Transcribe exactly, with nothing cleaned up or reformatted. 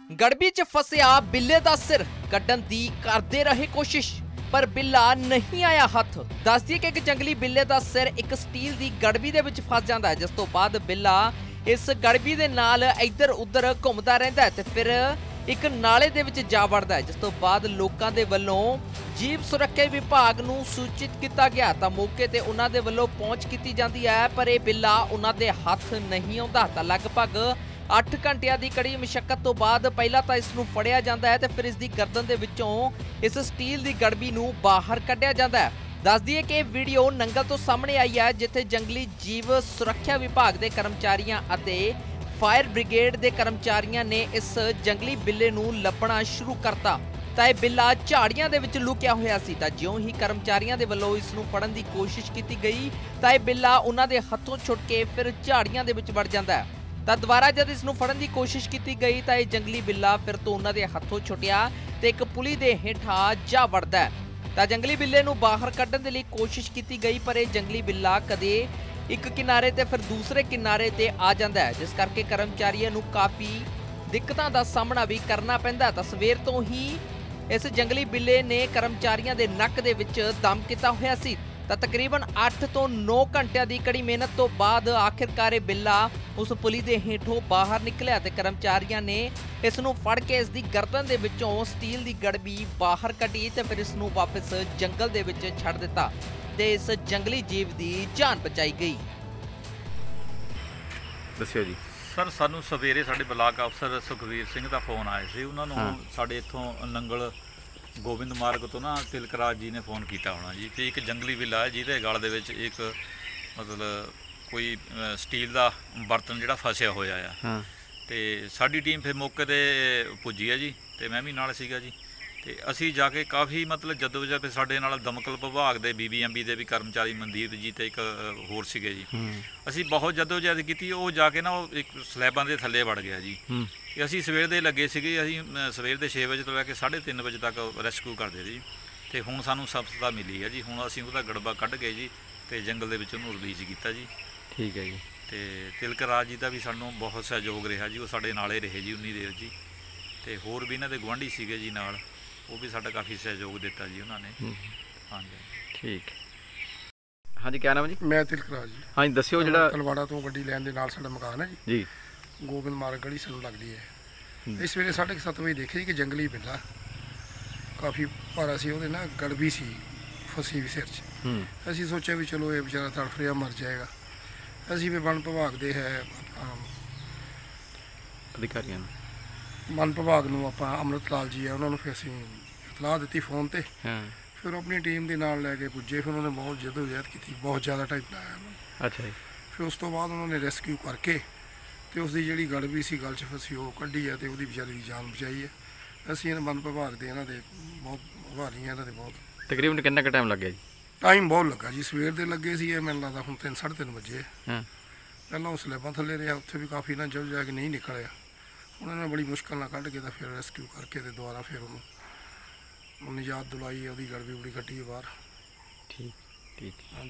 गड़बी च फसिया बिल्ले दा सिर कड्ढण दी करदे रहे कोशिश पर बिल्ला नहीं आया हथ। दस दिए कि एक जंगली बिल्ले दा सिर एक स्टील दी गड़बी दे विच फस जांदा है, जिस तो बाद बिल्ला इस गड़बी दे नाल इधर उधर घुमदा रहिंदा है ते फिर एक नाले दे विच जा वड़दा है, जिस तो बाद लोकां दे वल्लों जीव सुरक्षा विभाग नूं सूचित किया गया तां मौके ते उन्हां दे वल्लों पहुंच कीती जांदी है, पर यह बिल्ला उन्हां दे हथ नहीं आउंदा। तां लगभग अठ घंटिया की कड़ी मशक्कत तो बाद पहला तो इसनूं फड़िया जाता है तो फिर इसकी गर्दन के विचों इस स्टील की गड़बी नूं बाहर कढ़िया जाता है। दस दिए कि वीडियो नंगल तो सामने आई है, जिथे जंगली जीव सुरक्षा विभाग के कर्मचारियों अते फायर ब्रिगेड के कर्मचारियों ने इस जंगली बिल्ले नूं लभना शुरू करता ਤਾਂ ਇਹ बिल्ला झाड़ियां ਦੇ ਵਿੱਚ ਲੁਕਿਆ ਹੋਇਆ ਸੀ। ਤਾਂ ਜਿਉਂ ਹੀ ਕਰਮਚਾਰੀਆਂ ਦੇ ਵੱਲੋਂ ਇਸ ਨੂੰ ਫੜਨ ਦੀ ਕੋਸ਼ਿਸ਼ ਕੀਤੀ ਗਈ ਤਾਂ ਇਹ ਬਿੱਲਾ ਉਹਨਾਂ ਦੇ ਹੱਥੋਂ ਛੁੱਟ ਕੇ ਫਿਰ ਝਾੜੀਆਂ ਦੇ ਵਿੱਚ ਵੜ ਜਾਂਦਾ ਹੈ। ਤਾਂ ਦੁਬਾਰਾ ਜਦ ਇਸ ਨੂੰ ਫੜਨ ਦੀ ਕੋਸ਼ਿਸ਼ ਕੀਤੀ ਗਈ ਤਾਂ ਇਹ ਜੰਗਲੀ ਬਿੱਲਾ ਫਿਰ ਤੋਂ ਉਹਨਾਂ ਦੇ ਹੱਥੋਂ ਛੁੱਟਿਆ ਤੇ ਇੱਕ ਪੁਲੀ ਦੇ ਹੇਠਾਂ ਜਾ ਵੜਦਾ ਹੈ। ਤਾਂ ਜੰਗਲੀ ਬਿੱਲੇ ਨੂੰ ਬਾਹਰ ਕੱਢਣ ਦੇ ਲਈ ਕੋਸ਼ਿਸ਼ ਕੀਤੀ ਗਈ, ਪਰ ਇਹ ਜੰਗਲੀ ਬਿੱਲਾ ਕਦੇ ਇੱਕ ਕਿਨਾਰੇ ਤੇ ਫਿਰ ਦੂਸਰੇ ਕਿਨਾਰੇ ਤੇ ਆ ਜਾਂਦਾ ਹੈ, ਜਿਸ ਕਰਕੇ ਕਰਮਚਾਰੀਆਂ ਨੂੰ ਕਾਫੀ ਦਿੱਕਤਾਂ ਦਾ ਸਾਹਮਣਾ ਵੀ ਕਰਨਾ ਪੈਂਦਾ। ਤਾਂ ਸਵੇਰ ਤੋਂ ਹੀ इस जंगली बिल्ले ने कर्मचारियों के नक दे विच दम किया होया सी। तां तकरीबन अठ तो नौ घंटिया की कड़ी मेहनत तो बाद आखिरकार बिल्ला उस पुली के हेठों बाहर निकलिया ते कर्मचारियों ने इस नूं फड़ के इसकी गर्दन दे विचों स्टील की गड़बी बाहर कढ़ी ते फिर इस नूं वापस जंगल दे विच छड़ दिता ते इस जंगली जीव की जान बचाई गई। दस्सिओ जी सर, सानू सवेरे साडे ब्लाक अफसर सुखवीर सिंह का फोन आया सी। उन्होंने हाँ। साडे इत्थों नंगल गोबिंद मार्ग तो ना तिलकराज जी ने फोन किया होना जी कि एक जंगली बिल्ला है जिहदे गल दे विच एक मतलब कोई स्टील का बर्तन जिहड़ा फसिया होया आ। हाँ। ते साडी टीम फिर मौके ते पुजी है जी, ते मैं भी नाल सीगा जी। ਤੇ ਅਸੀਂ ਜਾ ਕੇ ਕਾਫੀ ਮਤਲਬ ਜਦੋਜਹਿਦ ਫਿਰ ਸਾਡੇ ਨਾਲ ਦਮਕਲ ਵਿਭਾਗ ਦੇ ਬੀਬੀਐਮਬੀ ਦੇ ਵੀ ਕਰਮਚਾਰੀ ਮਨਦੀਪ ਜੀ ਤੇ ਇੱਕ ਹੋਰ ਸੀਗੇ ਜੀ। ਅਸੀਂ ਬਹੁਤ ਜਦੋਜਹਿਦ ਕੀਤੀ, ਉਹ ਜਾ ਕੇ ਨਾ ਉਹ ਇੱਕ ਸਲੈਬਾਂ ਦੇ ਥੱਲੇ ਵੜ ਗਿਆ ਜੀ। ਤੇ ਅਸੀਂ ਸਵੇਰ ਦੇ ਲੱਗੇ ਸੀਗੇ, ਅਸੀਂ ਸਵੇਰ ਦੇ ਛੇ ਵਜੇ ਤੋਂ ਲੈ ਕੇ ਸਾਢੇ ਤਿੰਨ ਵਜੇ ਤੱਕ ਰੈਸਕਿਊ ਕਰਦੇ ਜੀ। ਤੇ ਹੁਣ ਸਾਨੂੰ ਸਫਲਤਾ ਮਿਲੀ ਹੈ ਜੀ, ਹੁਣ ਅਸੀਂ ਉਹਦਾ ਗੜਬਾ ਕੱਢ ਕੇ ਜੀ ਤੇ ਜੰਗਲ ਦੇ ਵਿੱਚ ਉਹਨੂੰ ਰਿਲੀਜ਼ ਕੀਤਾ ਜੀ। ਠੀਕ ਹੈ ਜੀ। ਤੇ ਤਿਲਕਰਾਜ ਜੀ ਦਾ ਵੀ ਸਾਨੂੰ ਬਹੁਤ ਸਹਿਯੋਗ ਰਿਹਾ ਜੀ, ਉਹ ਸਾਡੇ ਨਾਲੇ ਰਹੇ ਜੀ ਉਨੀ ਦੇਰ ਜੀ। ਤੇ ਹੋਰ ਵੀ ਇਹਨਾਂ ਦੇ ਗੁਆਂਢੀ ਸੀਗੇ ਜੀ ਨਾਲ, वो भी साडा काफ़ी सहयोग दिता जी उन्होंने। हाँ जी ठीक। हाँ जी, क्या नाम है जी? मैं तिलकराज जी। हाँ जी, दस्सिओ जिहड़ा तलवाड़ा तो गड्डी लैन दे नाल साडा मकान है जी जी गोबिंद मार्ग गली सानूं लगदी है। इस वेले साढ़े सत्त बजे देखे कि जंगली बिल्ला काफ़ी भारा सी, ओहदे ना गड़बी सी फसी भी सिर च। असीं सोचा भी चलो ये बेचारा तड़फ रिहा मर जाएगा। असीं भी वन विभाग दे है अधिकारियों वन विभाग नूं आपां अमृत लाल जी है, उन्होंने फिर असीं इतलाह दी फोन ते। हाँ। फिर अपनी टीम के नाल लैके पुजे, फिर उन्होंने बहुत जदोजहद की, बहुत ज़्यादा टाइम लाया उन्होंने। अच्छा जी। फिर उस तो बाद उन्होंने रेस्क्यू करके तो उसकी जी गड़बी सी गल च फसी वो कढ़ी है, तो वो बेचारी की जान बचाई है। असीं वन विभाग के इन्हों के बहुत आभारी हैं, इन्हों बहुत। तकरीबन कितना क टाइम लग गया जी? टाइम बहुत लगा जी, सवेर के लगे सी, मैंने लगता हूँ तीन साढ़े तीन बजे। हाँ। पहला उस स्लैबां थले रहा, उत्थे भी काफ़ी ना जब जाके नहीं निकलिया। उन्होंने बड़ी मुश्किल ना कढ़ के तो फिर रेस्क्यू करके तो दोबारा फिर उन्होंने निजात दिलाई है, वो गड़बी बड़ी कट्टी है बाहर। ठीक ठीक।